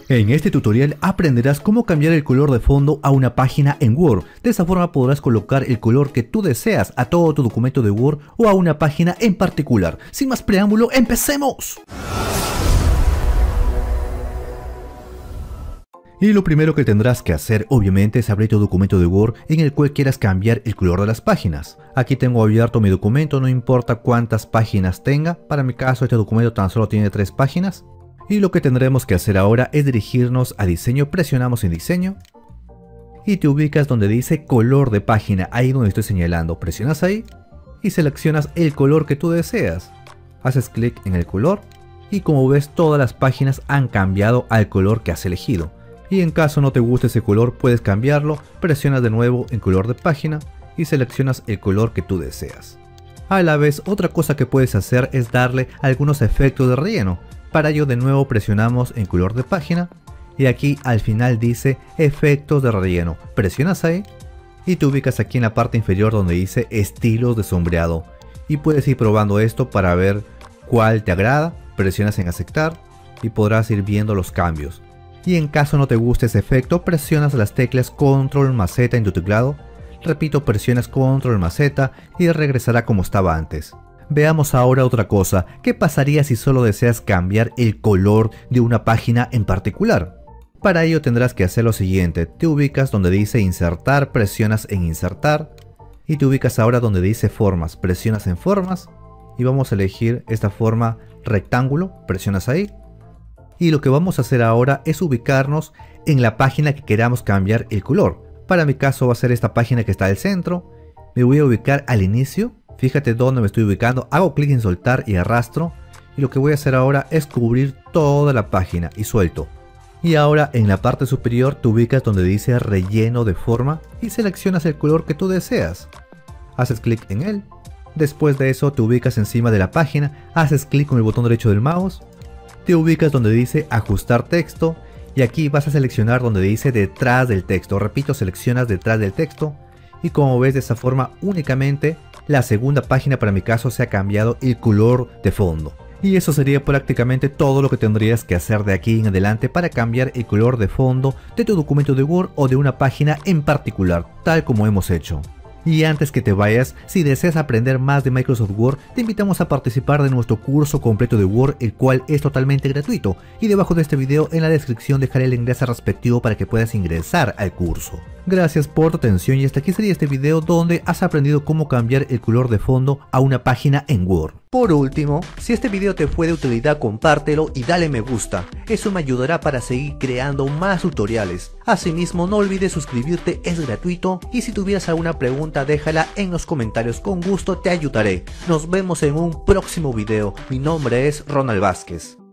En este tutorial aprenderás cómo cambiar el color de fondo a una página en Word. De esta forma podrás colocar el color que tú deseas a todo tu documento de Word o a una página en particular. Sin más preámbulo, ¡empecemos! Y lo primero que tendrás que hacer obviamente es abrir tu documento de Word en el cual quieras cambiar el color de las páginas. Aquí tengo abierto mi documento, no importa cuántas páginas tenga. Para mi caso este documento tan solo tiene 3 páginas. Y lo que tendremos que hacer ahora es dirigirnos a diseño, presionamos en diseño y te ubicas donde dice color de página, ahí donde estoy señalando, presionas ahí y seleccionas el color que tú deseas. Haces clic en el color y como ves todas las páginas han cambiado al color que has elegido. Y en caso no te guste ese color puedes cambiarlo, presionas de nuevo en color de página y seleccionas el color que tú deseas. A la vez otra cosa que puedes hacer es darle algunos efectos de relleno. Para ello de nuevo presionamos en color de página y aquí al final dice efectos de relleno. Presionas ahí y te ubicas aquí en la parte inferior donde dice estilos de sombreado. Y puedes ir probando esto para ver cuál te agrada. Presionas en aceptar y podrás ir viendo los cambios. Y en caso no te guste ese efecto, presionas las teclas Control más Z en tu teclado. Repito, presionas Control más Z y regresará como estaba antes. Veamos ahora otra cosa, ¿qué pasaría si solo deseas cambiar el color de una página en particular? Para ello tendrás que hacer lo siguiente, te ubicas donde dice insertar, presionas en insertar y te ubicas ahora donde dice formas, presionas en formas y vamos a elegir esta forma rectángulo, presionas ahí y lo que vamos a hacer ahora es ubicarnos en la página que queramos cambiar el color. Para mi caso va a ser esta página que está al centro, me voy a ubicar al inicio. Fíjate dónde me estoy ubicando, hago clic en soltar y arrastro y lo que voy a hacer ahora es cubrir toda la página y suelto. Y ahora en la parte superior te ubicas donde dice relleno de forma y seleccionas el color que tú deseas. Haces clic en él, después de eso te ubicas encima de la página, haces clic con el botón derecho del mouse, te ubicas donde dice ajustar texto y aquí vas a seleccionar donde dice detrás del texto. Repito, seleccionas detrás del texto y como ves de esa forma únicamente la segunda página para mi caso se ha cambiado el color de fondo. Y eso sería prácticamente todo lo que tendrías que hacer de aquí en adelante para cambiar el color de fondo de tu documento de Word o de una página en particular, tal como hemos hecho. Y antes que te vayas, si deseas aprender más de Microsoft Word, te invitamos a participar de nuestro curso completo de Word, el cual es totalmente gratuito. Y debajo de este video en la descripción dejaré el enlace respectivo para que puedas ingresar al curso. Gracias por tu atención y hasta aquí sería este video donde has aprendido cómo cambiar el color de fondo a una página en Word. Por último, si este video te fue de utilidad, compártelo y dale me gusta. Eso me ayudará para seguir creando más tutoriales. Asimismo, no olvides suscribirte, es gratuito. Y si tuvieras alguna pregunta, déjala en los comentarios, con gusto te ayudaré. Nos vemos en un próximo video. Mi nombre es Ronald Vázquez.